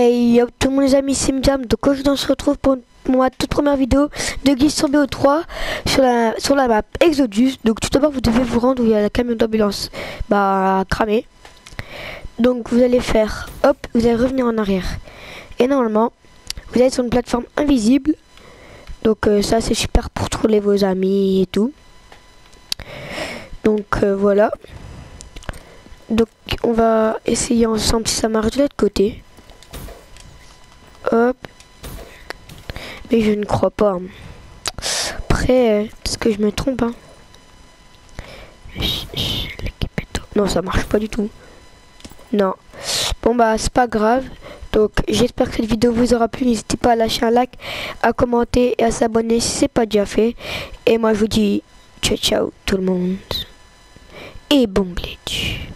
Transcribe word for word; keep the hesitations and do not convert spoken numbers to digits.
Hey yo tout le monde les amis, c'est Mjam. Donc aujourd'hui on se retrouve pour, pour ma toute première vidéo de Glitch sur B O trois sur la, sur la map Exodus. Donc tout d'abord vous devez vous rendre où il y a la camion d'ambulance bah cramé. Donc vous allez faire, hop, vous allez revenir en arrière. Et normalement, vous allez sur une plateforme invisible. Donc euh, ça c'est super pour trouver vos amis et tout. Donc euh, voilà. Donc on va essayer ensemble si ça marche de l'autre côté. Hop. Mais je ne crois pas. Après, euh, est-ce que je me trompe hein? Non, ça marche pas du tout. Non. Bon bah c'est pas grave. Donc j'espère que cette vidéo vous aura plu. N'hésitez pas à lâcher un like, à commenter et à s'abonner si c'est pas déjà fait. Et moi je vous dis ciao ciao tout le monde. Et bon glitch.